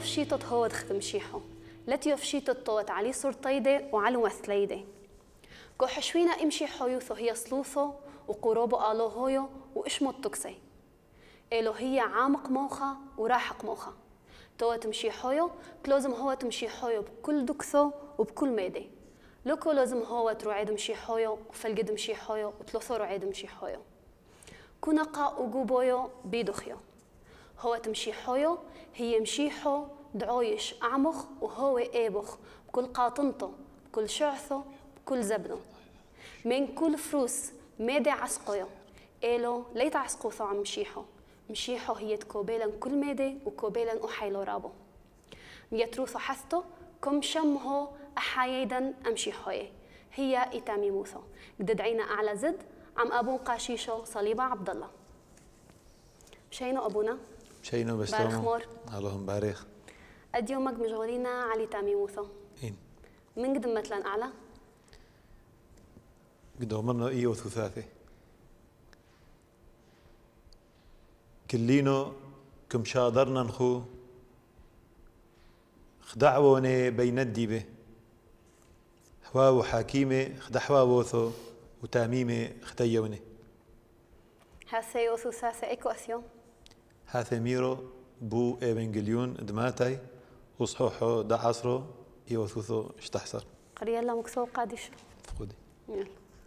يفشيطت هو دخت مشيحو لتي يفشيطت طوت علي صورتيدة وعلو مثليدة كو حشوينا امشي حيوثو هي صلوثو وقروبو آلو هويو وإشمو التكسي إلو هي عامق موخا وراحق موخا تو تمشي حويو تلازم هو تمشي حويو بكل دكثو وبكل ميدي لوكو لازم هو تروعيد مشي حويو وفلقد مشي حويو وتلوثو روعيد مشي حويو كونقا وقوبويو بيدوخيو هو تمشي حويو هي مشيحو دعويش أعمخ وهو إيبخ بكل قاطنته بكل شعثه بكل زبنه من كل فروس ميدي عسقيو إلو ليت عسقوثو عم مشيحو هي تكوبيلا كل ميدي وكوبيلا أحيلو رابو ميتروثو حثتو كم شمهو أحايدا أمشيحوي هي إتامي موثو قددعينا أعلى زد عم أبو قاشيشو صليبة عبد الله مشينو أبونا مشينو بس بارخ مور اللهم بارك أديومك مشغولين علي تامي موثو من قدم مثلا أعلى قد عمرنا إيو ثلاثة كلينو كم شادرنا نخو خدعوني بين الديبه هواو حاكيمة خدحوا ووثو وتاميمة خديوني هاسي يوثو ساسي إيكو أثيو هاثي ميرو بو إيفنجليون دماتاي وصحوحو دا عصرو يوثوثو اشتحصر قرية الله مكسو قادش فقودي يلا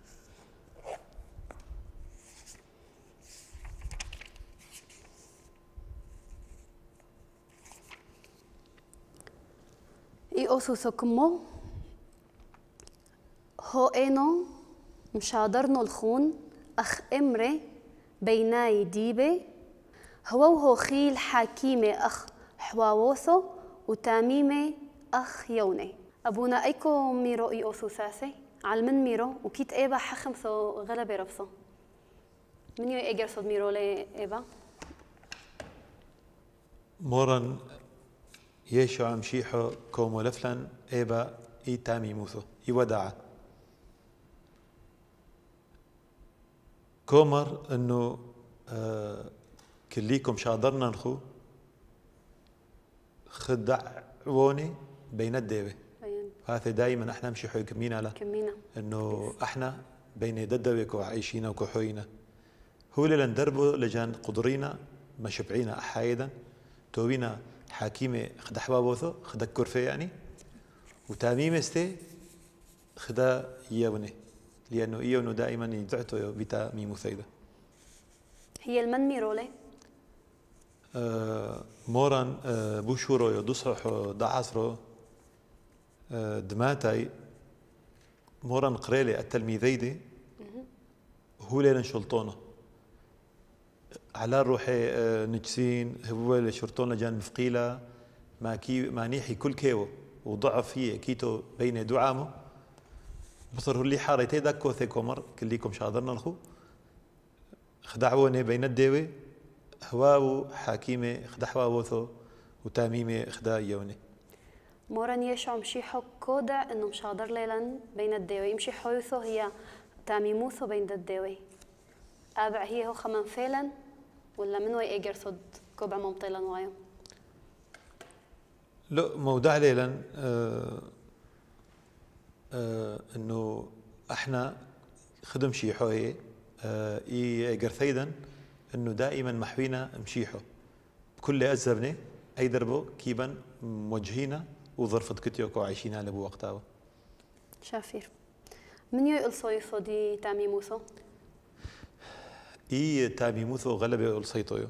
إي أوثوثو كمو هو إنو مشادرنو الخون أخ إمري بيناي ديبي هو خيل حاكيمة أخ حواوثو وتاميمة أخ يوني أبونا أيكو ميرو إي أوثو ثاثي علمن ميرو وكيت إيبا حخمثو غلبي رفثو من يو إيجر صد ميرو لي إيبا مورن يشو عم شيحو كومو لفلن إيبا إي تامي موثو إي وداعة كومر إنه كليكم شادرنا نخو خدعوني بين الديبة هذا دائما احنا نمشي حوي كمينا له انه احنا بين ددوك وعايشينا وكحوينا هو اللي ندربه لجان قدرينا ما شبعينا احايدا توينا حاكيمه خدحوا بوثو خدكر في يعني وتاميم استي خدا يوني لانه ايونو دائما يدعتو بتا ميمو ثيده هي المن ميرولي موران بوشورو يدصحو دعصرو دماتاي موران قريلي التلميذيدي هو لين شلطونه على روحي نجسين هو اللي شرطونا جان مفقيله ما نيحي كل كيو وضعف فيه كيتو بين دعامه بصر اللي حارتي داكو ثي كومر كليكم شاضرنا الخو خدعوني بين الديوي هواو حاكيمة خدحوا وثو وتاميمة خدا يوني مورن يشو مشيحو كودا انه مشادر ليلا بين الديوي يمشي حويثو هي تاميموثو بين الديوي ابع هي هو خمن فيلا ولا من وي ايجر صد كوبع ممطيلا وايو لا موضع ليلا انه احنا خدم شيحو هي ايجر ثيدا انه دائما محوينا مشيحو بكل ازبني اي دربو كيبا موجهينا وظرفت كتيوكو عايشين على بو وقتاو شافير من يو الصيصو دي تاميموثو اي تاميموثو غلبة الصيطويو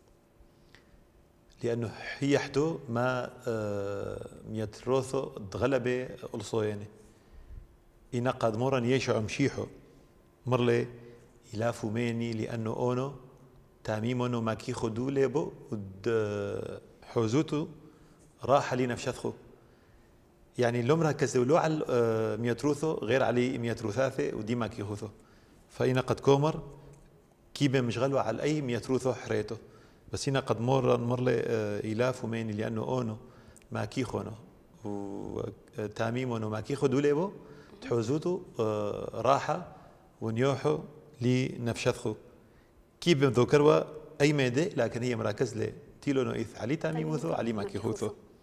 لانه هي حدو ما ميتروثو غلبة الصويني إنا قد مورا يشعو مشيحو مرلي إلافو ميني لأنه أونو تاميمونو ما كي خدو ليبو ود حوزوتو راح لي نفشثخو يعني لومرا كسولو على ميتروثو غير علي ميتروثاثي ودي ما كي خوثو فإنا قد كومر كيبه مشغلو على أي ميتروثو حريتو بس إنا قد مرلي إلافو ميني لأنه أونو ما كي خونو وتاميمونو ما كي خدو ليبو تحوزوتو راحة ونيوحو لنفشثخو كيف ذكروا أي مادة لكن هي مراكز له تيلو نويث علي تاميموثو علي ماكي خوثو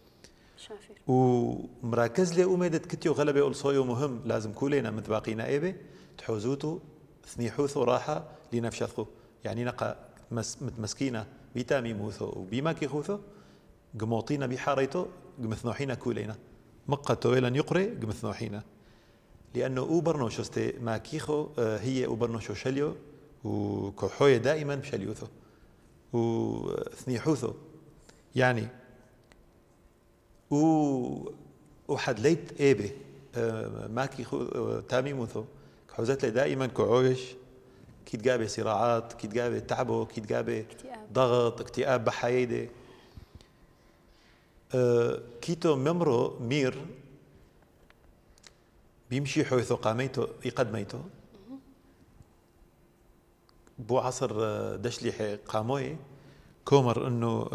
شافير ومراكز لي أميدت كتيو غلبة ألصويو مهم لازم كلنا متباقينا إيبه تحوزوتو ثنيحوثو راحة لنفشثو يعني نقا متمسكينة بيتامي موثو وبيماكي خوثو قموطينا بحاريتو قمثنوحينا كولينا مقا تويلا يقري قمثنوحينا لأنه أوبرنوشو استي ماكيخو هي أوبرنوشو شليو وكحوية دائما بشليوثو وثنيحوثو يعني وحد ليت إيبه ماكي تامي موثو كحوزت لي دائما كعويش كي تقابل صراعات كي تقابل تعبه كي تقابل ضغط اكتئاب بحيدة كيتو ممرو مير بيمشي حويثو قاميتو يقدميتو بو عصر دشليحي قاموي كومر انه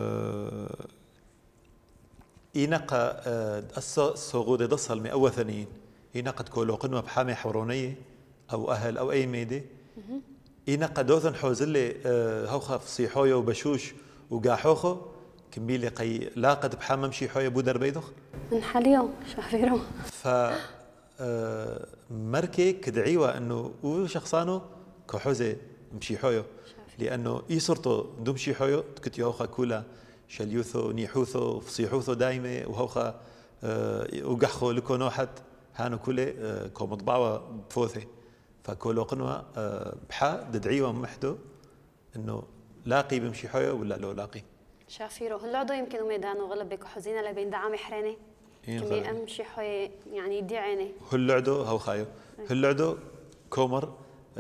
إنقا السوغود دصل من أول ثانيين إنقا تكولو قنوة بحامي حورونية أو أهل أو أي ميدي إنقا دوثن حوزلي هوخا فصيحوية وبشوش وقاحوخو كمبيلي قي لاقت بحامة مشي حوية بودر بيدخ من حاليو شافيرو ف مركي كدعيوة أنه وشخصانو كحوزة مشي حوية لأنه إيصرتو دمشي حوية كتيو هوخا كولا شليوثو نيحوثو فصيحوثو دايمة وهوخا وقحخو لكو نوحت هانو كله كومطبعوة بفوثي فكولو قنوة بحا ددعيوة محدو انه لاقي بمشي حوية ولا لو لاقي شافيرو هاللعدو يمكن ميدانو غلبك وحزينة لبين دعامي حريني كمي امشي حوية يعني يدي عيني هاللعدو هو خايو هاللعدو كومر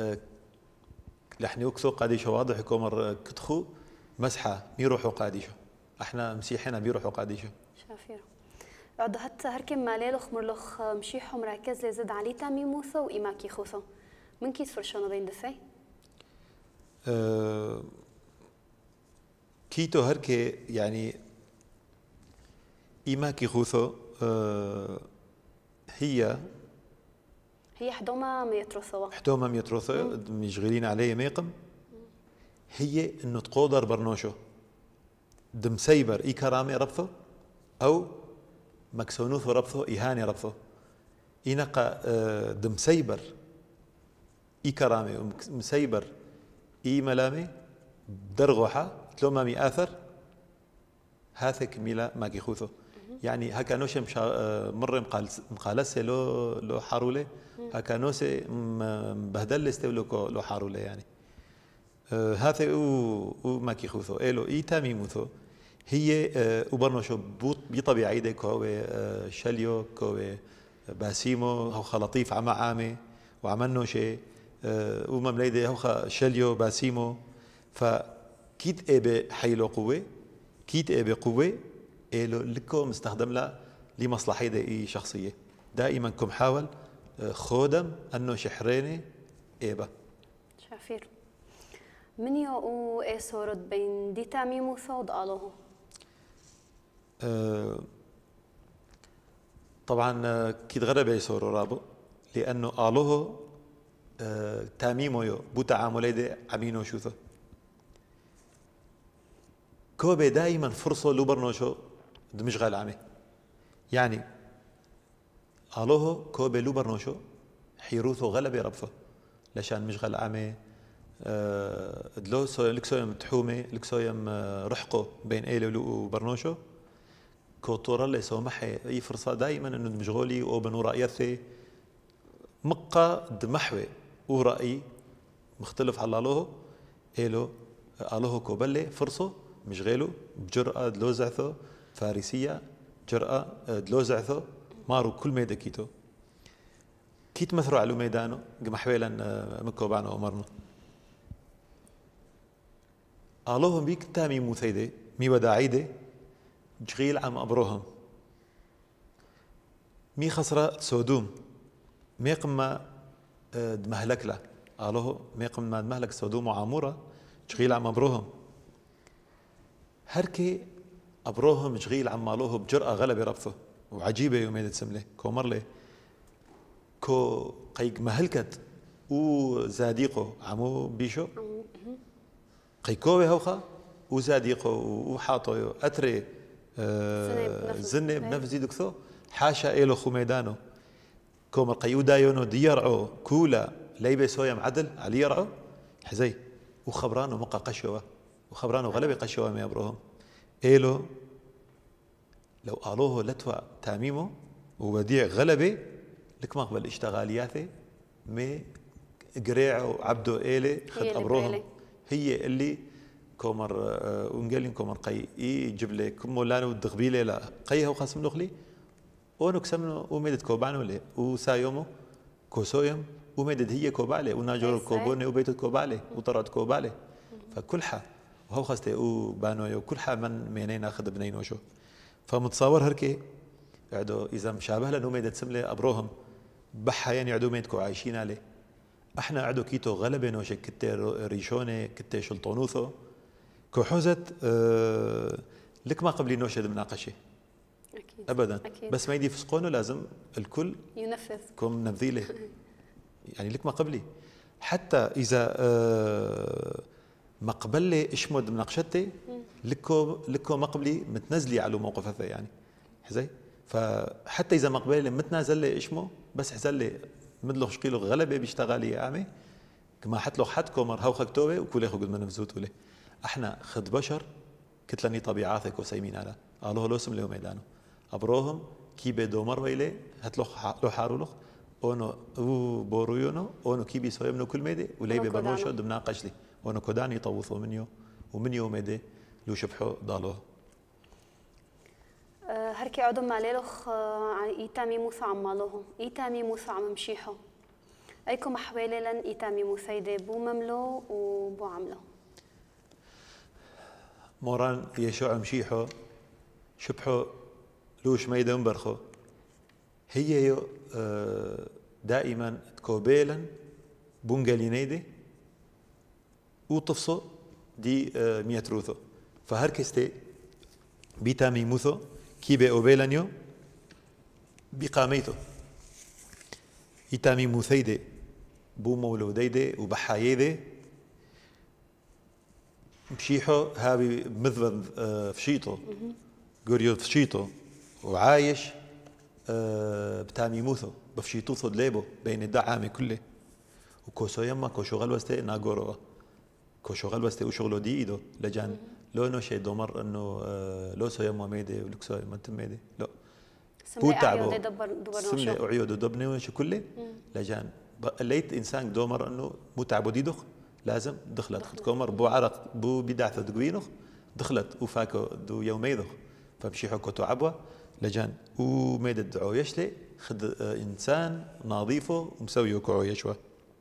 لحني وكثو قاديشو واضح كومر كتخو مسحة ميروحو قاديشو احنا مسيحنا بيروحوا قاديشو شافيرو عد حتى هركم ماليلوخ مرلوخ مشيحو مراكز لزد علي تامي موثو وإيماكي خوثو من كيس فرشانو بين دفاي كيتو هركي يعني إيماكي خوثو هي حدوما ميتروثوا حدوما ميتروثوا مشغلين عليه ميقم هي انه تقودر برنوشو دم سيبر اي كرامي ربثو او مكسونوثو ربثو ايهاني ربثو اينقا دم سيبر اي كرامي ومسيبر اي ملامي درغوحة تلو ما مي اثر هاثك ميلا ماكي خوثو يعني هكا نوشي مر مقالسي لو حارولي هكا نوسي مبهدل استولو لو حارولي يعني هذا وماكي خوثو إلو إي تامي موثو هي وبرنوشو بطبيعي دي كوي شليو كوي باسيمو هوخا لطيف عما عامي وعملنو شيء وممليدي هوخا شليو باسيمو فكيت إبي حيلو قوة كيت إبي قوة إلو لكو مستخدم لا لمصلحة دي شخصية دائما كم حاول خودم أنه شحريني إيبا شافير من يو إيسورد بين دي تامي موثود آلوه طبعا كيد غرب يسورو رابو لأنه آلوه تاميمو يو بو تعاملي دي عمينو شوثو كوبي دائما فرصة لوبرنوشو دمشغل عمي يعني آلوه كوبي لوبرنوشو حيروثو غلبي ربثو لشان مشغل عمي دلو لكسويم تحومي لكسويم رحقو بين ايلو وبرنوشو كوتورا اللي سومحي اي فرصه دائما انه مشغولي وبنو رايثي مقا دمحوي ورأي مختلف على لوه ايلو الوه كوبلي فرصه مشغلو بجرأة دلوزعثو فارسيه جرأة دلوزعثو مارو كل ميدا كيتو كيت مثرو على ميدانو قمحويلا مكوبانو ومرنو آلوهم بيك تامي موثيدي مي وداعيدي جغيل عم أبروهم مي خسرة سودوم ميقما دمهلك لا آلوه ميقما دمهلك سودوم وعامورة جغيل عم أبروهم هركي أبروهم جغيل عم مالوه بجرأة غلبي ربثه وعجيبة يومين تسملي كومرلي كو قيق مهلكت وزاديقو عمو بيشو قيكوي هوخا وزاديقو وحاطو أتري زنة بنفس دكتو حاشا إلو خميدانو كومر قيودا يونو ديرعو كولا ليبي سويا معدل علي يرعو حزي وخبرانو مقا قشوة وخبرانو غلبي قشوة ما يبروهم إلو لو قالوه لتوا تاميمو ووديع غلبي لك ما قبل اشتغالياته مي قريعو عبدو إلي خد أبروهم هي اللي كومر ونقلين كومر قي يجيب لي كمولانو الدغبيله لا قيه وقسم نخلي ونو كسمنو ومدد كوبانو لي وسايومو كوسويم ومدد هي كوبالي وناجور كوبوني وبيت كوبالي وطرد كوبالي فكل حا وهو خستي وبانو كل حا من مينين اخذ بنين وشو فمتصور هركي عدو اذا مشابه لانه مدد سملي ابروهم بحا يعني عدو ميدكو عايشين عليه احنا عدو كيتو غلبه نوشك كتي ريشوني كتي شلطونوثو كحوزت لك ما قبلي نوشد مناقشه أكيد. ابدا أكيد. بس ما يدي فسقونه لازم الكل ينفذ كم نبذيله يعني لك ما قبلي حتى اذا ما قبلي اشمد مناقشتي لكو ما قبلي متنزلي على موقف هذا يعني حزي فحتى اذا ما قبلي متنازل لي اشمو بس حزل لي مدلو شقيلو غلبه بيشتغل اعمي كما حت له حد كومر هاو خكتوبه وكل ياخذ من نفزوت له احنا خد بشر كتلني طبيعاتك وسيمين على قالوا له اسم له ميدانه ابروهم كي بدومر ويله هت له حارولخ اونو بورويونو اونو كي بيسوي منو كل ميدي ولي ببروشو دمنا قشلي اونو كوداني يطوفوا ومنيو ميدي لو شبحو ضالوه هركي عدو ماليلوخ ايتامي موسى عمالوهم ايتامي موسى عم مشيحو ايكو محوالي لن ايتامي موسى بو مملو وبو عملو موران يشوع مشيحو شبحو لوش ما يدون برخو هي يو دائما تكوبيلا بونجالينيدي وطفصو دي ميتروثو فهركستي بيتامي موثو كيبي اوبيلانيو بقاميتو إيتامي موثيدي بو مولوديدي وبحايدي مشيحو هابي مذبذ فشيطو قريو فشيطو وعايش بتامي موثو بفشيطوثو دليبو بين الدعامي كله وكوسو يما كوشو غلوستي ناغورو كوشو غلوستي وشغلو دي ايدو لجان لو نو شي دومر انه لو سو يما ميدي ولكسو يما تميدي لو بوتعبو سملي اعيود دبني وش كله لجان ليت انسان دومر انه متعبو دي دخ لازم دخلت خد كومر بو عرق بو بدعث دقوينخ دخلت وفاكو دو يوميدخ فمشي حكو تعبوا لجان وميد الدعو يشلي خد انسان نظيفه ومسويه كعو يشوى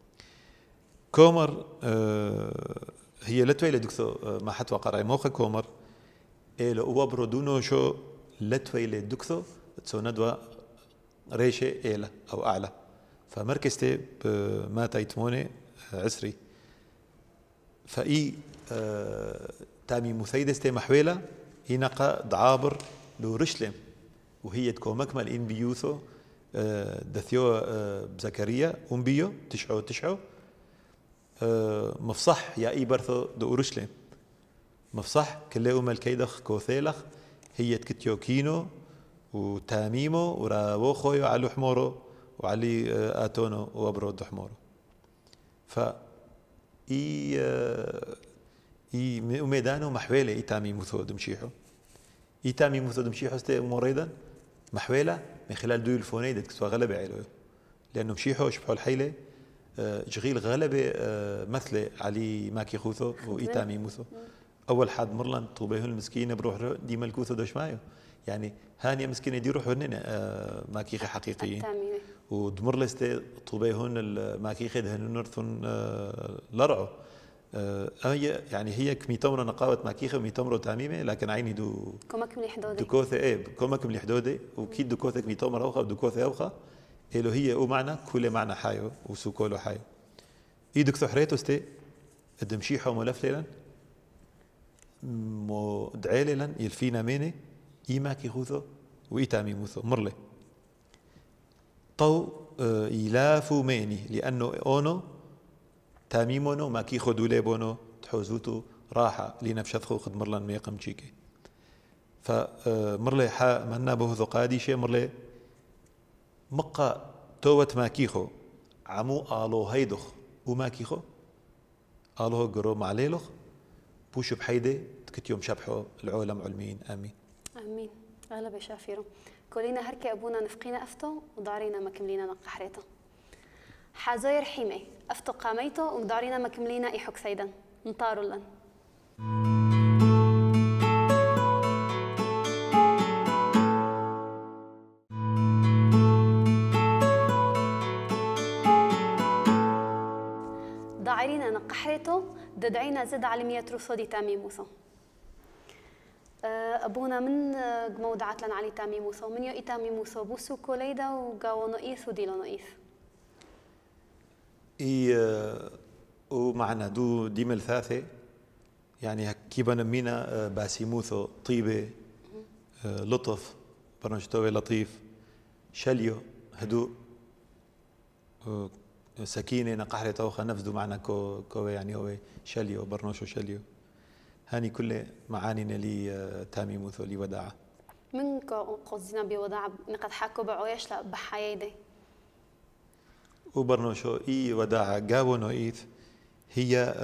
كومر هي لتويله دكتو ما حتى قرأي موخه كومر إلى وبرو دونو شو لتويله دكتو تسو ندوة ريشة إلى أو أعلى فمركزتي ما تايتموني عسري فإي تامي مثيدستي محويلة ينقى دعابر لو رشلم وهي تكو مكمل إن بيوثو دثيو بزكريا بيو تشعو مفصح يا إي برثو دو رشلم مفصح كله ملكيدخ كوثيلخ هي تكتيو كينو وتاميمو وراوخويو على حمورو وعلي آتونو وابرود حمورو ف اي ميدانو محويله اي تامي مثود مشيحو اي تامي مثود مشيحو استي مريدا محويله من خلال دوي الفونيد كسوا غلبه عليه لانه مشيحو شبحو الحيله جغيل غلبه مثله علي ماكي خوثو واي تامي مثو اول حد مرلن طوبيهن المسكينه بروح دي ملكوثو دوش مايو يعني هاني مسكينه دي روحوا هنا ماكيخي حقيقيين ودمر لستي طوبيهن الماكيخي دهن نرثن لرعو هي يعني هي كميتمر نقاوة ماكيخي وميتمر تاميمه لكن عيني دو كومك ملي حدودي دكوثه ايه كومك ملي حدودي وكيد دكوثه كميتمر اوخا ودكوثه اوخا إلو هي او معنى كل معنى حايو وسوكولو حايو ايدك ثحريتو استي الدمشيحه ملف ليلا مدعي ليلا يلفينا ميني إيماكي خوثو وإيتامي موثو مرلي طو إلافو ميني لأنه أونو تاميمونو ماكي خدو ليبونو تحوزوتو راحة لنفشثخو خد مرلان ميقم تشيكي فمرلي حا منا به ثقادي شيء مرلي مقا توت ماكيخو عمو آلو هيدخ وماكيخو آلو قرو معليلخ بوشو بحيدة تكتيوم شبحو العولم علمين آمين امين. اغلب شافيرو كلنا هركي ابونا نفقينا افتو ودارينا ما كملينا نقحريته حازوير حيمه افتو قاميته ودارينا ما كملينا ايحك سيدا نطارو لن داعرينا نقحريته ددعينا زد على 100 روسو دي تامي موسو أبونا من موضعات لنا علي تامي موسو من يو إتامي موسو بوسو كوليدا وقاو نقيث وديلو نقيث ومعنا دو ديمل ثاثة يعني كيبا نمينا باسيموثو طيبة لطف برنشتوي لطيف شليو هدوء سكينة نقحرة توخى نفذو معنا كو يعني هو شليو برنوشو شليو هاني كل معانينا لي تامي موثو لي وداعة من قصدنا بوداعة نقد حكوا بعويش لا بحيايدي وبرنوشو اي وداعة قاو نوئيث هي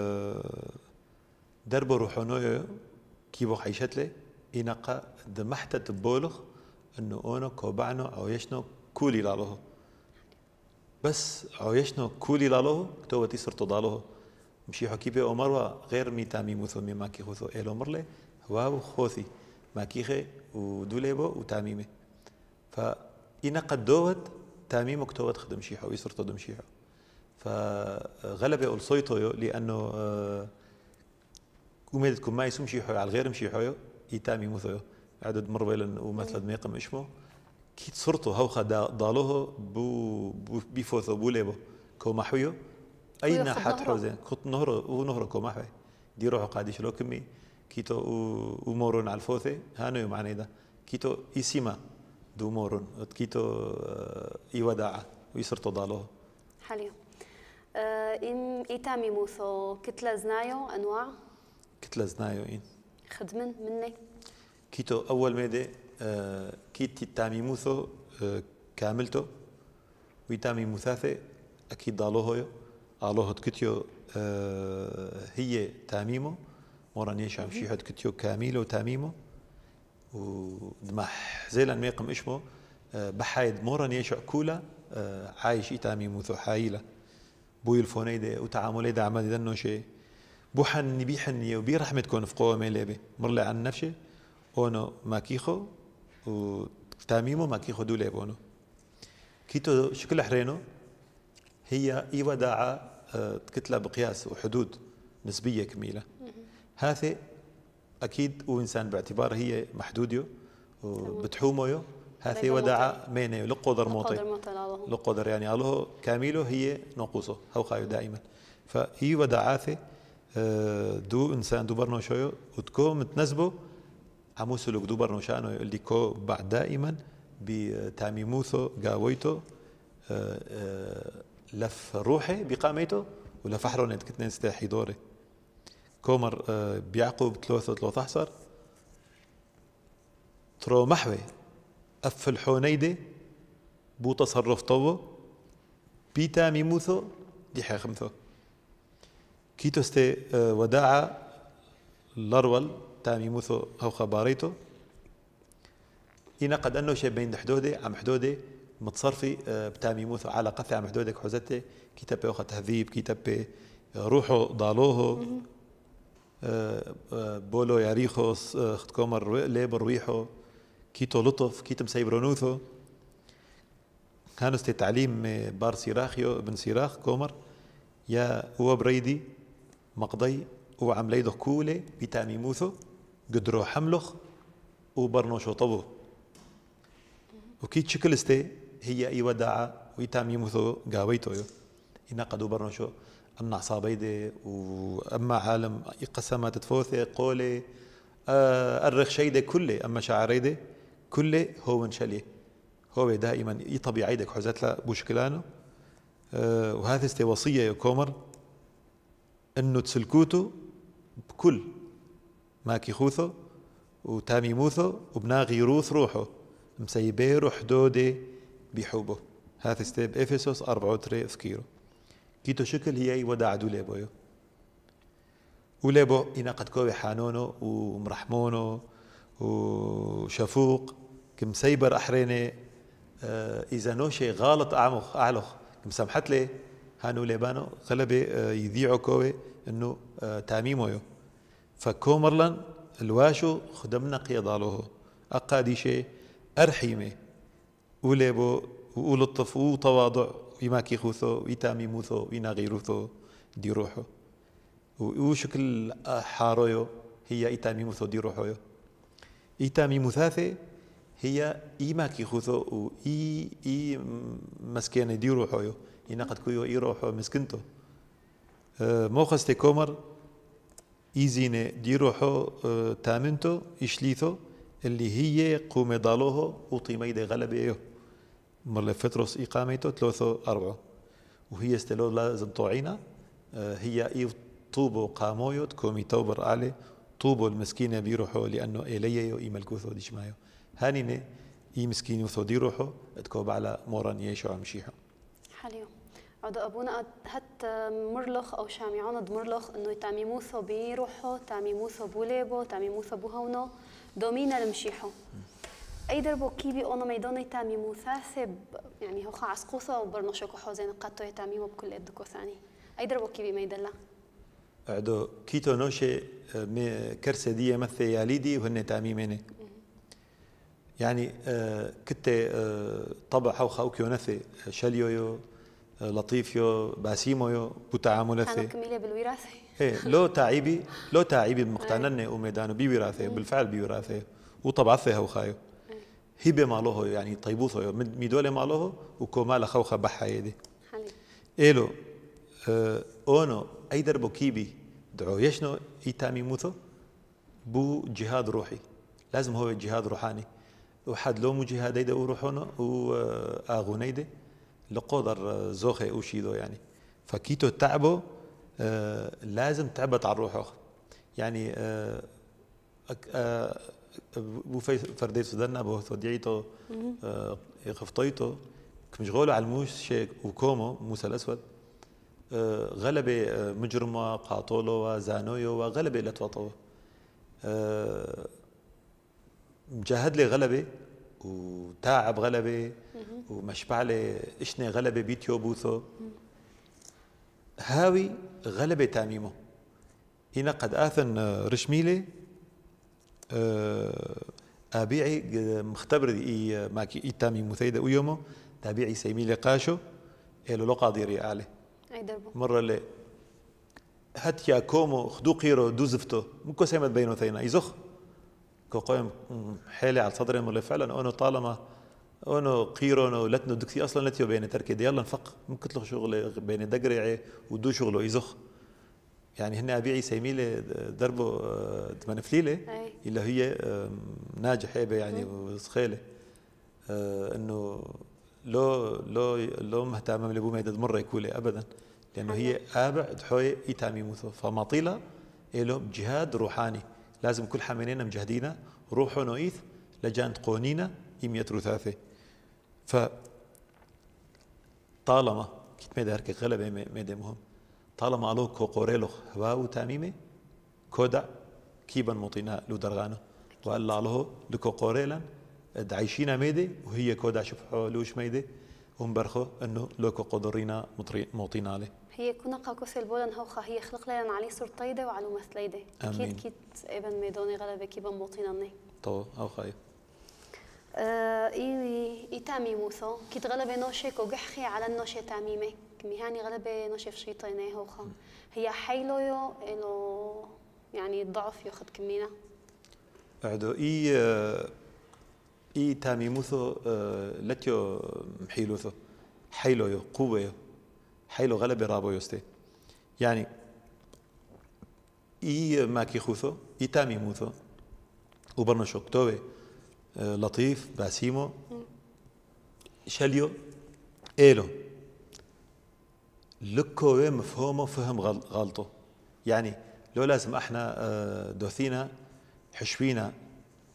درب روحونو كيبو حيشتلي إنقا دمحتة تبولغ انه اونو كوبعنو عويشنو كولي لالوه بس عويشنو كولي لالوه كتوبة تيسر تضالوه مشي حكيبه أمروا غير مي تامي موثو مي ماكي خوثو إلو مرلي هواو خوثي ماكيخي ودوليبو وتاميمه فإنا قد دوت تاميمو كتوت خدم شيحو يسر تدم شيحو فغلب يقول صيتو لأنه كوميدتكم ما يسوم شيحو على الغير مشيحو يتامي موثو عدد مربيلا ومثل ميقم إشمو كيت صرتو هوخا ضالوه بيفوثو بوليبو كوماحويو أين حد حوزين خط نهر كوماحوي دي روحو قاديش لو كمي كيتو ومورون على الفوثي هانو يوم عني ده كيتو إسيما دو مورون كيتو يوداعة ويسرتو ضالوه حليو إيتامي موثو كتلة زنايو أنواع كتلة زنايو إن خدمن مني كيتو أول ميدي كيتي تامي موثو كاملتو ويتامي مثاثي أكيد ضالوه الله تكتيو هي تاميمو مورانيش عم شيحد كتيو كاميلو تاميمو ودمح زيلا ميقم إشمو بحايد مورانيش كولا عايش تاميمو ثو حايلة بوي الفونيدة وتعاملي عمال دنو شيء بوحن بيحن وبي رحمة تكون في قوة ميلابي مرلي عن نفسه أونو ماكيخو وتاميمو ماكيخو دولي بونو كيتو شكل حرينو هي اي وداعة كتلة بقياس وحدود نسبية كميلة هذا أكيد وإنسان باعتبار هي محدوديو وبتحوميو هذه وداعة مينيو لقدر موطي لقدر يعني الله كاميلو هي نقوصه هو خايو دائما فهي وداعات دو إنسان دو برنوشيو وتكو متنسبو عمو سلوك دو برنوشانو اللي كو بعد دائما بتاميموثو قاويتو لف روحي بقاميته ولف حرونة كتنين ستاحي دوري كومر بيعقوب ثلاثة حصر ترو محوي أفل حونيدي بو تصرف طوو بيتامي موثو دي حاخمثو كيتو استي وداعة لرول تامي موثو هو خباريتو إنا قد أنه شيء بين حدودي عم حدودي متصرفي بتامي موثو على قفي عم حدودك حوزتي كتاب أخذ تهذيب كتاب روحو ضالوه بولو ياريخوس كومر ليبر ويحو كيتو لطف كيتو مسيبرونوثو كانوا استي تعليم بار سيراخيو بن سيراخ كومر يا هو بريدي مقضي وعم ليدو كولي بتامي موثو قدرو حملخ وبرنوشو طبو وكيت شكل استي هي اي وداعة ويتامي موثو قاويتو إنا قدو برنوشو أمنع صابيدي وأما عالم قسمات تفوثي قولي أرخ شيدي كله أما شعريدي كله هو منشلي هو دائما يطبيعي عيدك حزت له بوشكلانه وهذا استي وصية يا كومر إنه تسلكوتو بكل ما كيخوثو وتامي موثو وبناغي روث روحه مسيبيرو حدودي بيحوبه. هذا ستيب افسوس 4 اذكيرو كيتو شكل هي وداع دوليبويو وليبو إنا قد كوي حانونو ومرحمونو وشفوق كم سيبر أحريني إذا نوشي غالط أعلخ كم سمحت لي هانو ليبانو غلبي يذيعو كوي إنه تاميمويو فكومرلن الواشو خدمنا قيضالوه أقادي شيء أرحيمي وليبو ولطف وتواضع ويماكي خوثو ويتاميموثو ويناغيروثو دي روحو وشكل حارويو هي إيتامي موثو دي روحويو إيتامي مثاثي هي إيماكي خوثو وإي مسكينة دي روحويو ينقد كويو إي روحو مسكنتو موخستي كومر إيزينة دي روحو تامنتو إشليثو اللي هي قومي ضالوه وطيميدي غلبيو مرلي فتروس إقاميتو 3 وهي استلو لازم طوعينا هي إي طوبو قامويو تكومي توبر علي طوبو المسكينة بيروحو لأنه إليو إي ملكوثو ديش مايو هانيني إي مسكين يوثو دي روحو تكوب على موران يشو عمشيحو حليو عدو أبونا حتى مرلخ أو شامعون مرلخ إنه تاميموثو بيروحو تاميموثو بوليبو تاميموثو بوهونو دومينا المشيحو أي دربو كيبي أنا ميداني تاميمو ثاثب يعني هو عسقوثة وبرنشكو حوزين قطو يتاميمو بكل إدكو ثاني أي دربو كيبي ميدلا عدو كيتو نوشي كرسة دي مثل ياليدي وهن تاميميني يعني كنت طبع حوخا أوكيو نثي شليويو لطيفيو باسيمويو بتعاملثي كانوا كميلة بالوراثة إيه لو تعيبي بمقتنن وميدانو بوراثة بالفعل بوراثة وطبعثي هو خايو هيبه مالوه يعني طيبوثو ميدوله مالوه وكومال خوخه بحا يدي حليب إلو أونو أي دربو كيبي دعو يشنو إيتامي موثو بو جهاد روحي لازم هو جهاد روحاني وحد لو مو جهاد يدا وروحونه وآغونيده لقدر زوخي أوشيدو يعني فكيتو تعبو لازم تعبت على روحه يعني بو فردي سودنا بو ثديعيتو خفطيتو كمشغولو على الموس شيك وكومو موسى الأسود غلبة مجرمة قاطولو وزانويو وغلبة لتوطو مجاهد لي غلبة وتاعب غلبة ومشبع لي إشني غلبة بيتيو بوثو هاوي غلبة تاميمو هنا قد آثن رشميلي أبيعي مختبر إي ماكي إي تاميمو ثيدا ويومو تابيعي سيميلي قاشو إلو لو قاديري عليه مرة اللي هاتيا كومو خدو قيرو دوزفتو مكو سيمت بينو ثينا يزخ كو قوم حيلي على صدري مرة فعلا أنو طالما أنو قيرونو لتنو دكتي أصلا لتيو بين تركي يلا نفق ممكن تلغ شغل بين دقريعي ودو شغلو يزخ يعني هن أبيعي سيميلي دربو تمنفليلي إلا هي ناجح هيبة يعني وسخيلة إنه لو مهتمة لبو ما يدد مرة يكولي أبدا لأنه هي آبع دحوي إيتامي موثو فماطيلة إلو جهاد روحاني لازم كل حاملين مجهدين روحو نوئيث لجان تقونينا إمية رثاثي ف طالما كيت ميدا هركي غلبة ميدا مهم طالما ألو كو قوريلو هواو تاميمي كودع كيبا مطينا لو درغانو وألا له لكو قوريلا دعيشينا ميدي وهي كودع شفحو لوش ميدي ومبرخو انه لوكو قدرينا موطينا عليه هي كنا قاكوس البولن هوخا هي خلق لنا عليه سرطيده وعلى مثليده اكيد كيت ابن ميدوني غلبه كيبا موطينا تو او خاي اي تامي موثو كيت غلبه نوشك وقحخي على النوشه تاميمه كميهاني غلبه نوشه في شيطانه هوخا هي حيلو انه يعني ضعف ياخذ كمينا بعدو إي تامي موثو لتيو محيلوثو حيلو يو قوة يو حيلو غلبة رابو يستي يعني إي ماكي خوثو إي تامي موثو وبرنشو كتوبي لطيف باسيمو شاليو إيلو لكوه مفهومه فهم غلطه يعني لو لازم احنا دوثينا حشوينا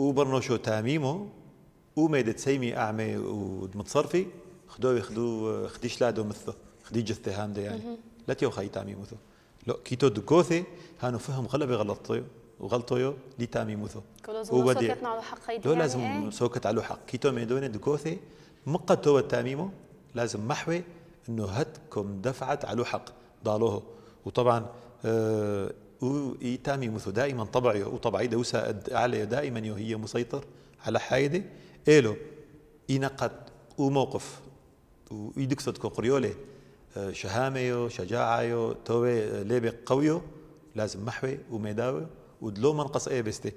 وبرنوشو تاميمو وميدت سيمي أعمى ومتصرفي خدو خديش لادو مثله خدي جثة هامدة يعني لا تيو خاي تاميموثو لو كيتو دكوثي هانو فهم غلبي غلطيو وغلطيو دي تاميموثو كلوزم سوكتنا على حق خيدي لو يعني لازم ايه؟ سوكت على حق كيتو ميدوني دكوثي مقتو التاميمو لازم محوي انه هتكم دفعت على حق ضالوه وطبعا تاميموثو دائما طبعي وطبعي دوسا اعلى دائما هي مسيطر على حايده إلو ينقد وموقف ويدكسد كوقريولي شهاميو شجاعيو توي ليبي قويو لازم محوي وميداوي ودلو منقص ايه بستي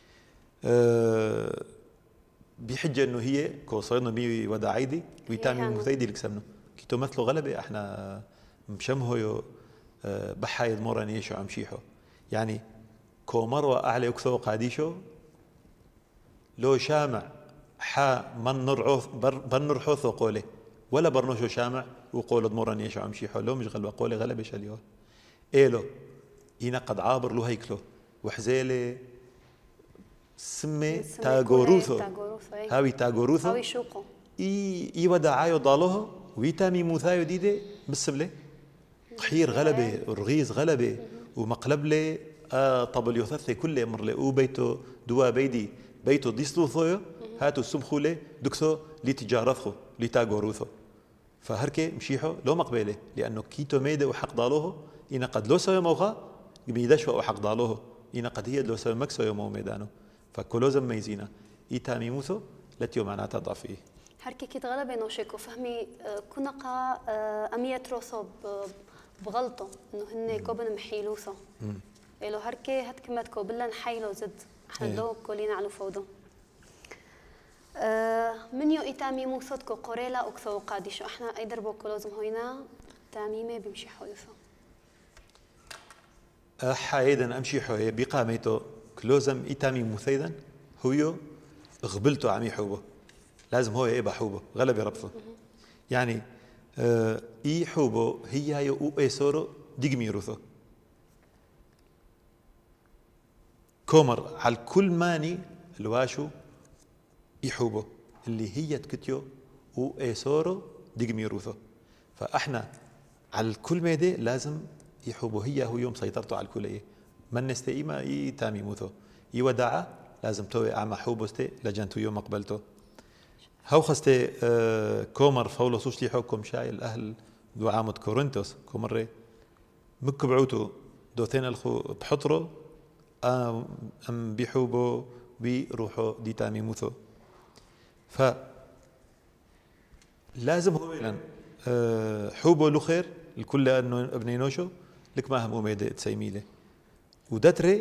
بحجه انه هي كوصينا بي ودا عيدي ويتامي مثيدي لكسمنه كي تمثلوا غلبه احنا مشمهو بحايد مورانيشو عم شيحو يعني كو مروه اعلى اكثو قاديشو لو شامع حا من نرعوث بنرحوث وقوله ولا برنوشو شامع وقول دموران يشو عمشي حولو مش غلبة قولي غلبش اليوم إيلو ينقد عابر له هيكلو وحزيلي سمي تاغوروثو هاوي تاغوروثو هاوي شوقو يودا عايو ضالوه ويتامي موثايو ديدي بالسبلة قحير غلبة ورغيز غلبة ومقلب لي طبل يثثي كله مرلي وبيتو دوا بيدي بيتو ديسلوثو هاتو سمخولي دكثو لتجارثو لتاغوروثو فهركي مشيحو لو مقبله لانه كيتو ميده وحق ضالوه إن قد لو سوى موغا بيدشوا وحق ضالوه إن قد هي لو سوى مكسو يوم ميدانو فكلوزم ميزينا إيتامي موثو لتيو معناتها ضعفيه هركي كي تغلب نوشيكو فهمي كنقا أمية روثو بغلطو إنه هن كوبن محيلوثو إلو هركي هات كمات كوبلا نحيلو زد احنا دو كولينا على فوضو منيو إتامي موثوتكو قوريلا أكثو قاديشو احنا أيدر بوكولوزم هوينا تاميمي بمشي حويثو حايدا أمشي حوي بقاميتو كلوزم إتامي مثيدا هويو غبلتو عمي حوبه لازم هو إيه بحوبه غلب ربطه يعني إي حوبه هي يو إيسورو ديجمي روثو كومر على كل ماني الواشو يحوبه اللي هي تكتيو وإيسورو ديجمي روثو فإحنا على الكل ميدي لازم يحوبه هي هو يوم سيطرته على الكل إيه من نستقيمة إيه تامي موثو يودعه لازم توي أعمى حوبستي لجنتو يوم قبلته هاو خستي كومر فولو سوشلي حكم شاي الأهل دعامة كورنثوس كومري مكبعوتو دوثين الخو بحطرو أم بيحوبو بيروحو دي تامي موثو ف لازم هو حوبو له خير الكل انه ابني نوشو لك ما هم اميده تسيميله ودتري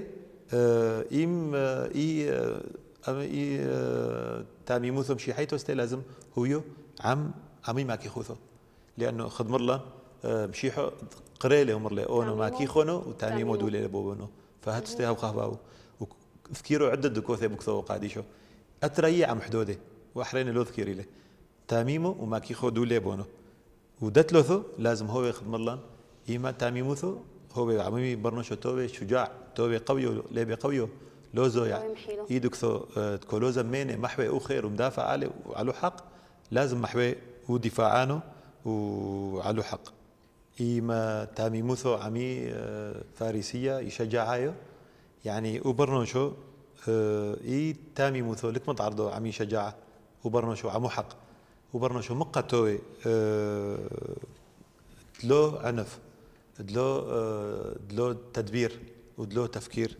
تامي موثو مشي حيتو استي لازم هويو عمي ماكي خوثو لانه خدمر له مشيحو قريله ومرله اونو ماكي خونو وتامي مودولي لبوبونو فهات استي هاو قهباو وفكيرو عده دكوثي بكثو قاديشو اتري عم حدوده وأحرين لو ذكيري له تاميمو وما كيخو دولي بونو ودتلوثو لازم هو يخدم الله إما تاميموثو هو عميمي برنوشو توبي شجاع توبي قوي ليبي قوي لوزو يعني يدكثو تكولوزا ميني محوي أو خير ومدافع عليه وعلو حق لازم محوي ودفاعانه وعلو حق إما تاميموثو عمي فارسية يشجعايو يعني وبرنوشو تامي موثو لك متعرضو عمي شجاعة وبرنوشو عمو حق وبرنوشو مقتوي دلو عنف دلو تدبير ودلو تفكير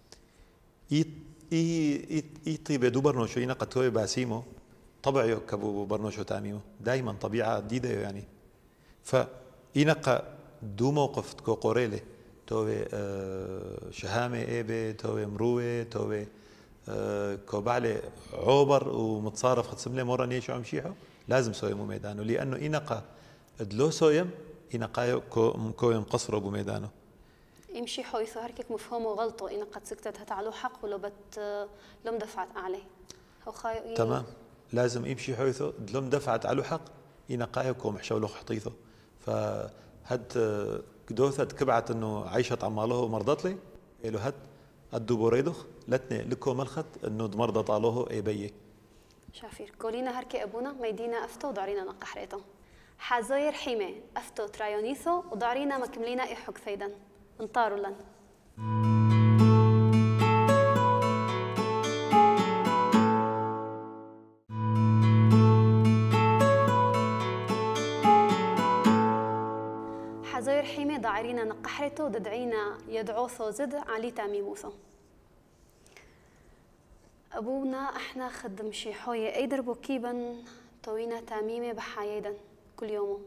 طيب دو برنوشو ينقتوي باسيمو طبعيو كبو برنوشو تاميمو دايما طبيعة جديدة يعني فينقى دو موقف تكو قوريلي توي شهامة إيبي توي مروة توي كوبالي عوبر ومتصارف خد سملي مرة نيشو عم شيحو لازم سويمو ميدانو لأنه إنقا دلو سويم إنقا كويم قصرو بميدانو يمشي حويثو هركك مفهومه غلطو إن قد سكتت هتعلو حق ولو لم دفعت عليه هو خايو تمام لازم يمشي حويثو دلوم دفعت على حق إنقا كوم حشولو خطيثو فهد كدوثة كبعت إنه عيشت عماله ومرضت لي إلو هد أدو بوريدخ لتني لكو ملخط إنه دمرضة طالوه أي بيه شافير كولينا هركي أبونا ميدينا أفتو ودارينا نقحريتو حزاير حيمة أفتو ترايونيثو ودارينا مكملينا إحك ثيدا انطاروا لن حزاير حيمة دارينا نقحريتو وددعينا يدعوثو زد علي تاميموثو أبونا إحنا خدم شي حوية أيدر بوكيبا توينا تاميمة بحايدا كل يوم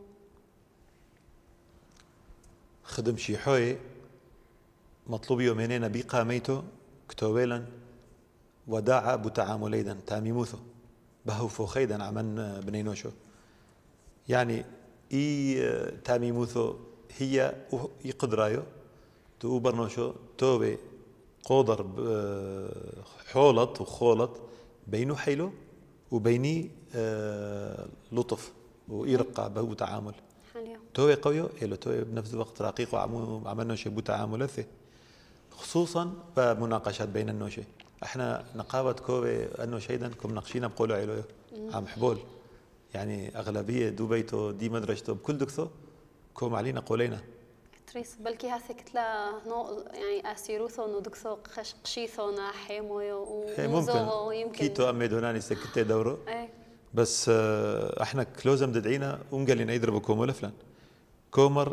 خدم شي حوي مطلوب يومينينا بقاميتو كتوبيلا وداعا بتعامليدا تاميموثو بهو فوخيدا عمن بنينوشو يعني تاميموثو هي يقدرايو تو برنوشو توبي قودر حولط وخولط بينو حيلو وبيني لطف ويرقى بهو تعامل توي قويو إلو توي بنفس الوقت رقيق وعملنا شيء بو تعامل خصوصا بمناقشات بين النوشي احنا نقابة كوبي انه شيدا كم نقشينا بقولوا عليه عم حبول يعني اغلبيه دو بيتو دي مدرجته بكل دكتو كوم علينا قولينا تريس بلكي هاثك لا نو يعني اسيروثو نو دكتو قشيثو نا حيمو وموزو يمكن كيتو امي دوناني سكتي دورو بس احنا كلوزم ددعينا ونقلنا يضربوا كومو لفلان كومر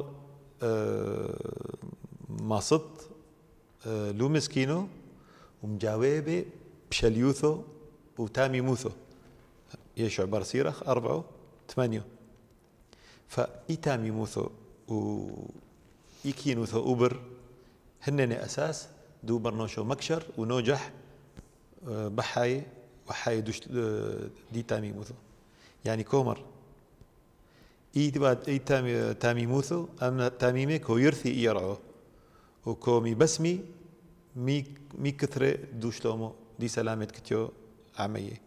ما صد لو مسكينو ومجاوبه بشليوثو وتامي موثو يشع برسيرخ 4 8 فإيتامي موثو وإيكينوثو أوبر هنن أساس دو برنوشو مكشر ونوجح بحاي وحاي دوش دي تامي موثو يعني كومر تامي موثو أم تاميمي كو يرثي إيرعو وكومي بسمي مي كثرة دوش لومو دي سلامة كتيو عمية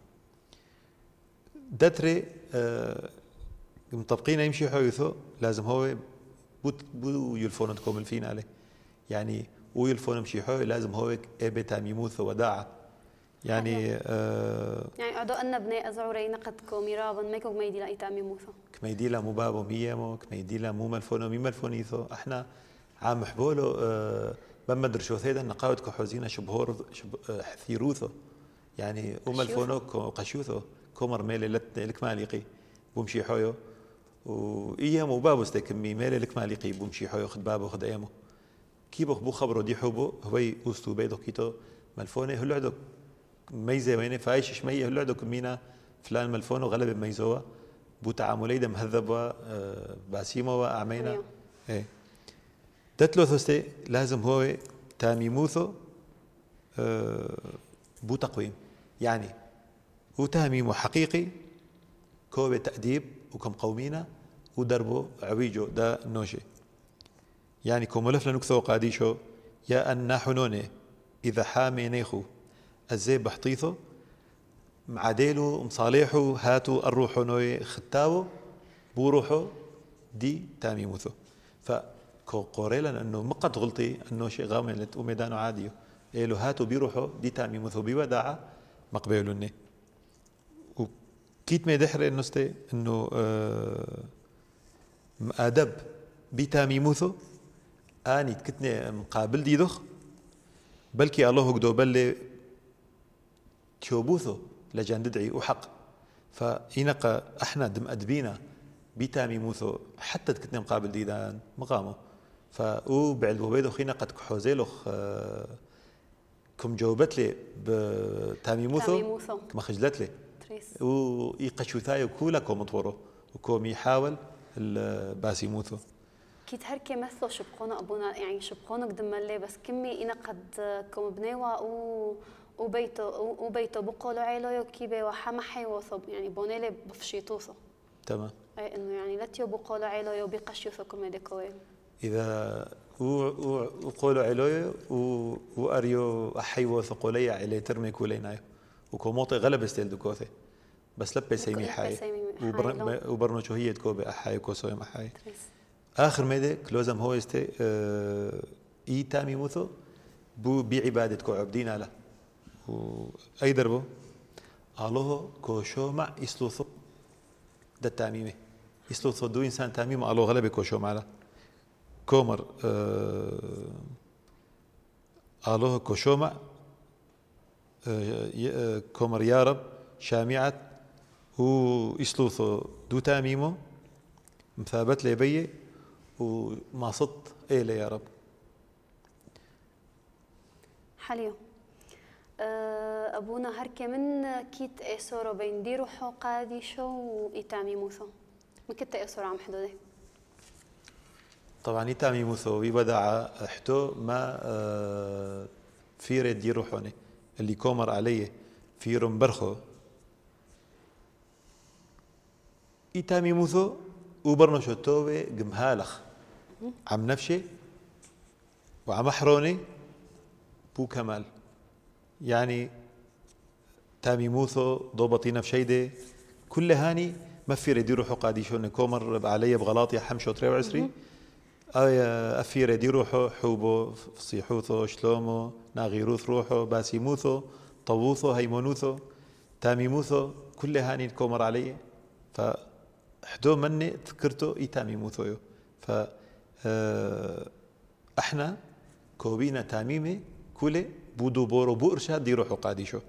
دتري مطبقين يمشي حيثو لازم هو بو يلفون تكون الفين عليه يعني ويلفون يمشي حوي لازم هو ابي تاميموث وداعة يعني يعني عدو أن بني أزعورين قد كوميرابا ميكو كميدي لا تاميموثو كميدي لا مبابو ميامو كميدي لا مو ملفونو مي ملفونيثو احنا عام حبولو بمدر شو ثيدا نقاوت كحوزينا شبهور حثيروثو يعني وملفونو قشوثو كومر ميلي لك ماليقي بمشي حويو وإيامو بابو استكمي ميلي لك ماليقي بمشي حويو خد بابو خد أيامو كيبو بو خبرو دي حبو هوي أوستو بيدو كيتو ملفوني هلعدو ميزة ويني فايش شمية هلعدو كمينا فلان ملفونو غلب ميزوه بو تعاملي دم هذبوا باسيمو وأعمينا إيه تتلو ثستي لازم هو تاميموثو بو تقويم يعني هو تاميمو حقيقي كوبي تأديب وكم قومينا ودربو عويجو دا نوشي يعني كومولف لنكثو قاديشو يا أن حنوني إذا حامي نيخو الزيب بحطيثو معديلو مصاليحو هاتو الروحو نوي ختاو بوروحو دي تاميموثو فقوريلا أنه مقد غلطي أنه شيء غامن لتقوميدانو عاديو إيلو هاتو بيروحو دي تاميموثو بيوداعا مقبيلوني كيت ما يدحر إنه استي إنه أدب بتاميموثو أني تكتني مقابل دي دخ بلكي الله قدو بلي تشوبوثو لجان ددعي وحق فإنقا احنا دم أدبينا بتاميموثو حتى تكتني مقابل دي دان مقامو فأو بعد وبيدو خينا قد كحوزيلوخ كم جاوبت لي بتاميموثو كما خجلت لي ويقشوثاي وكولا كومطورو وكوم يحاول الباسيموثو كيت هركي مثلو شبقونا أبونا يعني شبقونا قدم اللي بس كمي إنا قد كوم بنيوا وبيتو بقولوا عيلو كيبي وحمحي وثب يعني بونيلي بفشيتوثو تمام أي إنه يعني لا تيو بقولوا عيلو بيقشوثو كم يدكوين إذا وقولوا عيلو وأريو أحيو ثقولي علي ترمي كولينايو وكوموطي غلب استيل دكوثي بس لبي سيمي حاي وبرنوشو هي تكوبي أحاي وكوسوي محاي آخر ميدي كلوزم هو استي إي تامي موثو بو بعبادتكو عبدين له وأي دربو الله كوشو مع يسلوثو ده التاميمه يسلوثو دو إنسان تاميم الله غلبه كوشو معله كومر الله كوشو مع كومر يا رب شامعت ويسلوثو دو تاميمو مثابت لي بي وما صدت إيه يا رب حليو أبونا هركي من كيت إيسورو بين ديرو حو قادي شو وإيتامي موثو من كت إيسورو عم حدودي طبعا إيتامي موثو بيبدع حتو ما فيري ديرو حوني اللي كومر عليه فيرو مبرخو إيتامي موثو وبرنشو توبي جمهالخ عم نفشي وعم حروني بو كمال يعني تامي موثو ضوبطي نفشيدي كل هاني ما في يديروا حقادي شون كومر علي بغلاطي حمشو 23 أفير يديروا حوبو صيحوثو شلومو ناغيروث روحو باسيموثو طووثو هيمونوثو تامي موثو كل هاني كومر علي فحدو مني ذكرتو اي تامي موثو يو ف احنا كوبينا تاميمي كله بودو بورو بو إرشاد ديرو حقاديشو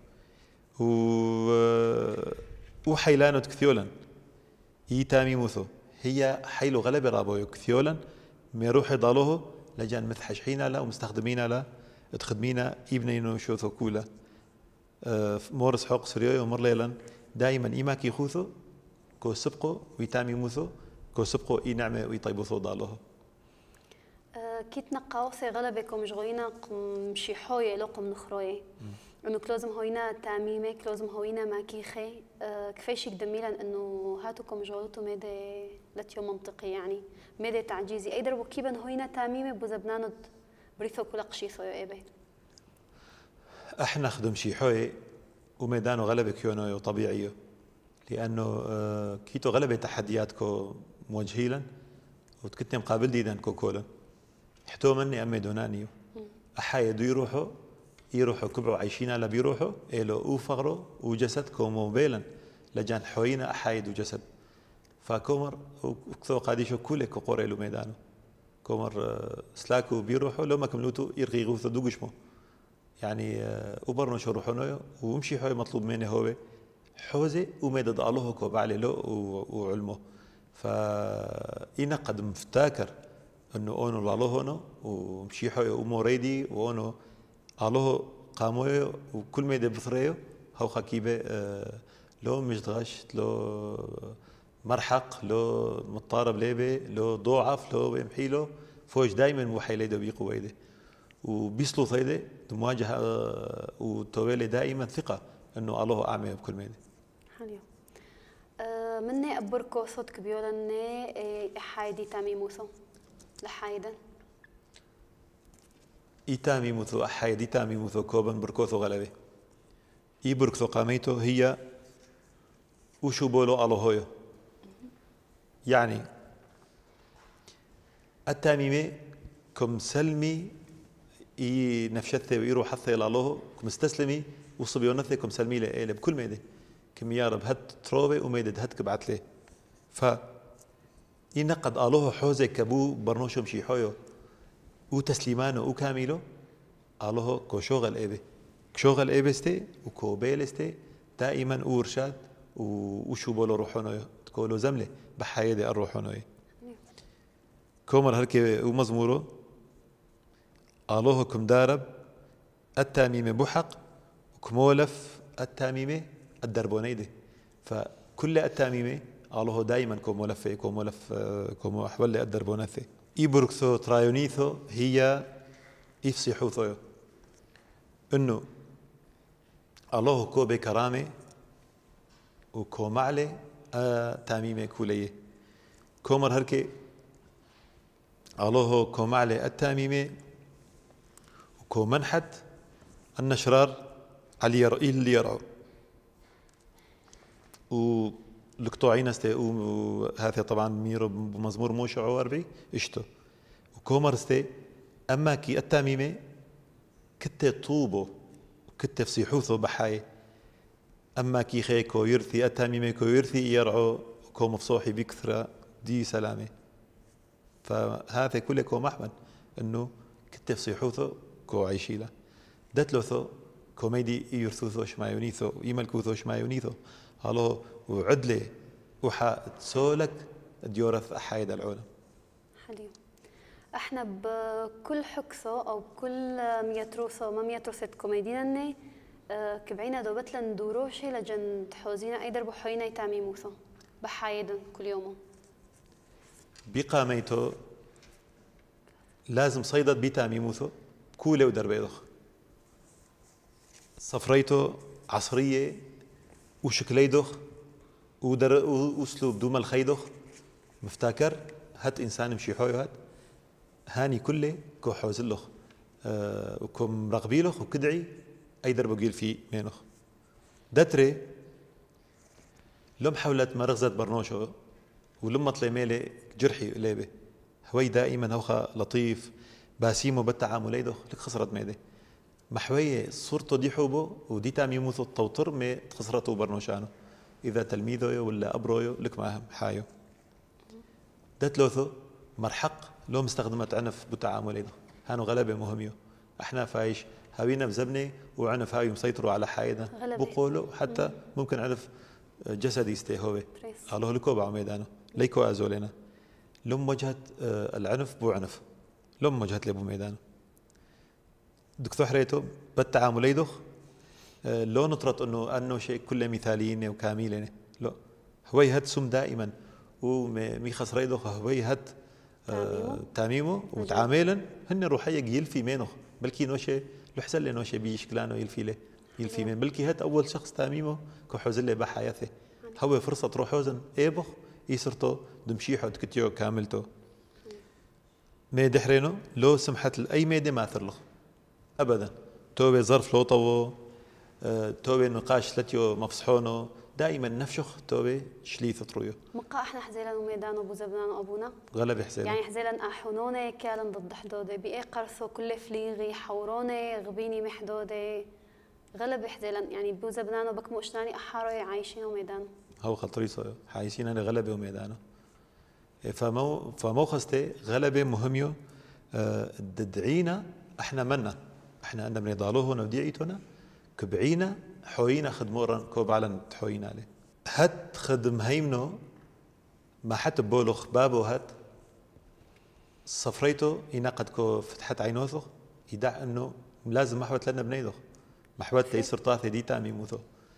وحيلانو تكثيولا يتامي موثو هي حيلو غلبة رابو كثيولا ميروح ضالوه لجان مثحشحينا لا ومستخدمينا لا تخدمينا ابنينو شوثو كولا مورس حق سريو ومر ليلا دائما إيماك يخوثو كو سبقو ويتامي موثو كو سبقو إي نعمة ويطيبوثو ضالوه كيت نقاوثي غلبكم جغوينا مشي حوية لقم نخروي انه كلوزم هوينا تاميمه كلوزم هوينا ماكيخي كفايش يقدميلا انه هاتوكم جغلتو ميدي لتيو منطقي يعني ميدي تعجيزي ايدر وكيبا هوينا تاميمه بوزبنانود بريثو كل قشيثو يا ايبي احنا خدم شي حوي وميدانو غلبك يونو طبيعيو لانه كيتو غلبة تحدياتكو موجهيلا وتكتني مقابل ديدان كوكولا حتو مني أمي دونانيو أحايدو يروحوا كبروا عايشين على بيروحوا إلو أوفغروا وجسد كومو بيلا لجان حوينا أحايدو جسد فكومر وكثو قاديشو كله كقوريلو ميدانو كومر سلاكو بيروحوا لو ما كملوتو يرغي غوثو دوغشمو يعني وبرنو شو روحونو ومشي حوي مطلوب مني هو حوزي وميدد الله كوب علي له وعلمه فإنقد مفتاكر انه اونو لالو هونو ومشيحو وموريدي واونو الله قاموي وكل ما يدبثريو هو خكيبه لو مجدغش لو مرحق لو مضطرب ليبه لو ضعف لو يمحيلو فوج دائما وحيليده بقويده وبيسلو ثيده مواجهه وتوالي دائما ثقه انه الله اعمى بكل ميده حلو مني ابركو صوت كبيولني حايدي تامي موسو لحايدا إيتامي مثو أحايد إيتامي مثو كوبن بركوثو غلبي إي بركثو قاميتو هي وشو بولو الله هويو يعني التاميمي كم سلمي إي نفشثي وإيرو حثي إلى الله كم استسلمي وصبيونثي كم سلمي لإيلي بكل ميدي كم يا رب هات تروبي وميدد هات بعت لي ينقد الله حوزي كبو برنوشو مشي حويو وتسليمانو وكاميلو الله كوشوغل ايبي كشوغل ايبستي وكوبيلستي دائما وارشاد وشو بولو روحونو تقولوا زمله بحايدي الروحونو كومر هركي ومزمورو الله كم دارب التاميمه بحق وكمولف التاميمه الدربونيدي فكل التاميمه الله دائما كومولفي كومولف كومو حولي الدربونثي إيبركثو ترايونيثو هي إفصيحوثو إنه الله كو بكرامة وكو معلي تاميمة كولية كومر هركي الله كو معلي التاميمة وكو منحت النشرار على اللي يرعو لقطوعين استي وهذا طبعا ميرو بمزمور موشع واربي اشتو وكومر استي اما كي التاميمه كتة طوبه كتة فصيحوثه بحاي أما كي خيكو يرثي أتامي كو يرثي يرعو كو مفصوحي بكثرة دي سلامة. فهذا كله كو محمد إنه كتة فصيحوثه كو عيشيله دتلوثو كو ميدي يرثوثو شمايونيثو يملكوثو شمايونيثو هالو وعدله وحا تسولك ديورث أحايد العالم. حليو. احنا بكل حكثو او بكل ميتروثو ما ميتروثت كوميدينا كبعينا دوبت لندوروشي لجن تحوزينا ايدر بحوينا يتاميموثو بحايدن كل يوم بقاميتو لازم صيدت بتاميموثو كولة ودربيضخ صفريتو عصرية وشكليدخ واسلوب دوما الخيدخ مفتكر هات انسان مشي حوي هات هاني كله كو حوزلخ وكم رغبيلخ وكدعي اي درب قيل في مينخ دتري لم حولت مرغزت برنوشو ولما طلع ميلي جرحي ليبه هوي دائما هوخا لطيف باسيمو بالتعامل يدخ لك خسرت ميدي محوية صورته دي حوبه ودي تاميموثو التوتر مي تخسرته برنوشانو إذا تلميذه ولا أبرويو لك معهم حايو دتلوثو مرحق لو مستخدمت عنف بتعامل يدخ هانو غلبة مهميو احنا فايش هاوينا بزبنة وعنف هاوي مسيطروا على حايدة بقولوا حتى ممكن عنف جسدي يستيهوه قالوه لكو بعميدانو ليكو أزولينا لم وجهت العنف بو عنف لم وجهت لي بو ميدانو دكتور حريتو بالتعامل يدخ لو نطرت انه شيء كله مثاليين وكاملين لا هو يهد سم دائما ومي خسر يدخ هو يهد تاميمه وتعاملا هن روحيه يلفي منه بلكي نوشي لحسن له نوشي بيشكلانه يلفي من بلكي هات اول شخص تاميمه كحوزن له بحياته هو فرصه روح حوزن ايبخ يسرتو دمشيحو دكتيو كاملتو ما دحرينو لو سمحت اي ميدي ما ثرلخ ابدا توبه ظرف لو طو توبه نقاش لتيو مفصحونو دائما نفشخ توبه شليث طرويو مقا احنا حزيلان وميدان ابو زبنان وابونا غلب حزيلان يعني حزيلان احونوني كالن ضد حدوده بي قرثو كل فليغي حوروني غبيني محدوده غلب حزيلان يعني بو زبنان وبك مشناني احارو عايشين وميدان هو خطريصه عايشين انا غلبه وميدانه فمو خستي غلبه مهميو ددعينا احنا منا احنا عندنا بنضالوه وديعيتنا كبعينا حوينا خدمورا كوبعلن تحوينا عليه هات خدم هيمنو ما حتى بولخ بابو هات صفريتو ينقد كو فتحت عينوثو يدع انه لازم محوت لنا بنيدو محوت تيسر طاثي دي تامي موثو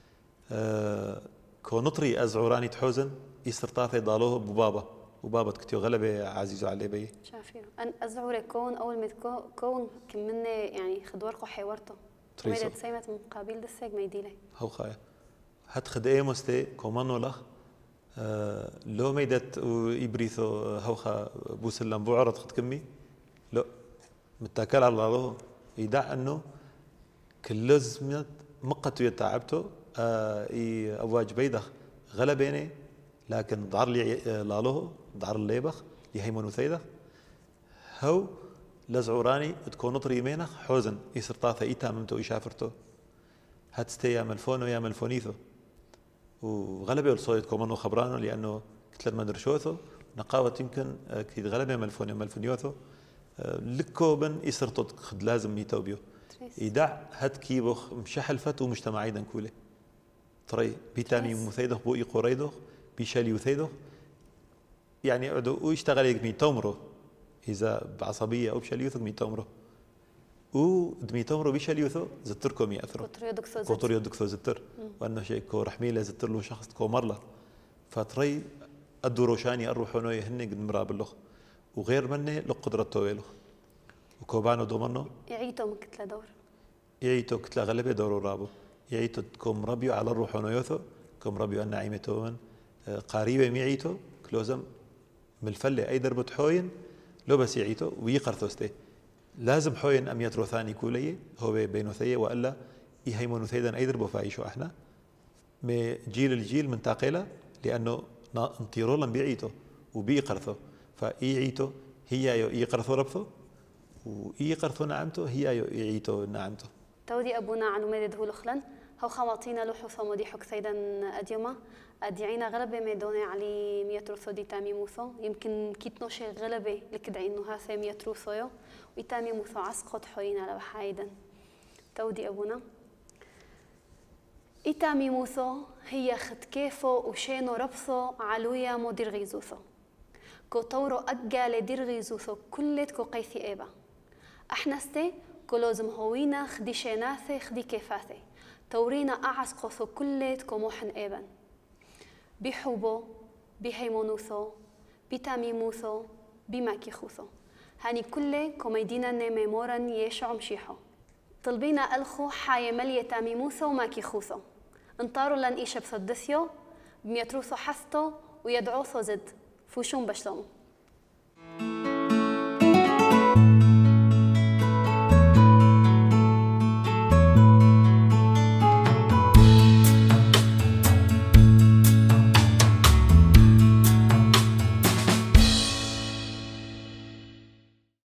كو نطري ازعوراني تحوزن يسر طاثي ضالوه ببابا وبابا كتيو غلبة عزيزو عليه بي شافيو أن أزعر كون أول ما كون كمني يعني خدورقو حيورته تريسو ويدا تسيمت مقابل دسك ما يديلي هو خايا هات خد ايه مستي كومانو لخ لو ميدت ويبريثو هوخا بوسلم بعرض خد كمي لا متاكل على الله يدع انه كل زمت مقتو يتعبتو اي ابواج بيدخ غلبيني لكن ضعر لي لالوه ضعر الليبخ يهيمنو ثيدخ هو لزعوراني تكون نطري يمينخ حوزن يصير طاثة يتاممتو يشافرتو هاتستي يعمل فونو يعمل فونيثو وغلبه الصويت كومانو خبرانو لانه كتلر ما درشوثو نقاوة يمكن كيد غلبه يعمل فونيوثو لكو بن يصير خد لازم يتوبيو يدع هات كيبوخ مشحلفت ومجتمع ايضا كوله طري بيتامي مثيدخ بو يقوريدخ بيشالي وثيدخ يعني عدو ويشتغل يك ميتومرو اذا بعصبيه او بشاليوث ميتومرو ودميتومرو بيشاليوثو زتركم ياثرو كوتريو دكتور زتر وانه شيء كو رحميله زتر له شخص كو مرله فطري الدروشاني الروحونو يهن قد مرابلخ وغير منه لقدرة تويلخ وكوبانو دومنو يعيتو من كتله دور يعيتو كتله غلبه دورو رابو يعيتو كوم ربيو على الروحونو يوثو كوم ربيو النعيمتون قريبه ميعيتو كلوزم ملفله اي دربه حوين لو بس يعيتو ويقرثوستي لازم حوين ام يترو ثاني كوليه هو بينوثيه والا يهيمونو ثيدا اي دربه فايشو احنا من جيل الجيل من تاقيله لانه انطيرولن بيعيتو وبيقرثو فايعيتو هي يقرثو ربثو وإي قرثو نعمته هي يعيتو نعمته. تودي أبونا عن مدد هو لخلن هو خواتينا لحوثو مدي حك سيدا أديوما أديعينا غلبة ميدوني علي ميتروثو دي تامي موثو يمكن كيتنوشي غلبة لكدعي إنه هاثي ميتروثو يو ويتامي موثو عسقط حوينا لبحايدا. تودي أبونا إتامي موثو هي خد كيفو وشينو ربثو علويا مدير غيزوثو كو طورو أجالي دير غيزوثو كلت كو قيثي إيبا أحنستي كلوزم هوينا خدي شيناثي خدي كيفاثي تورينا أعس قوثو كلت كو موحن إيبان بحوبو بهيمونوثو بتاميموثو بماكيخوثو هاني كله كوميدينا نيمي مورن يشعو مشيحو طلبينا ألخو حاية ملية تاميموثو وماكيخوثو انطارو لن إيشا بثدثيو بميتروثو حثتو ويدعوثو زد فوشون بشلومو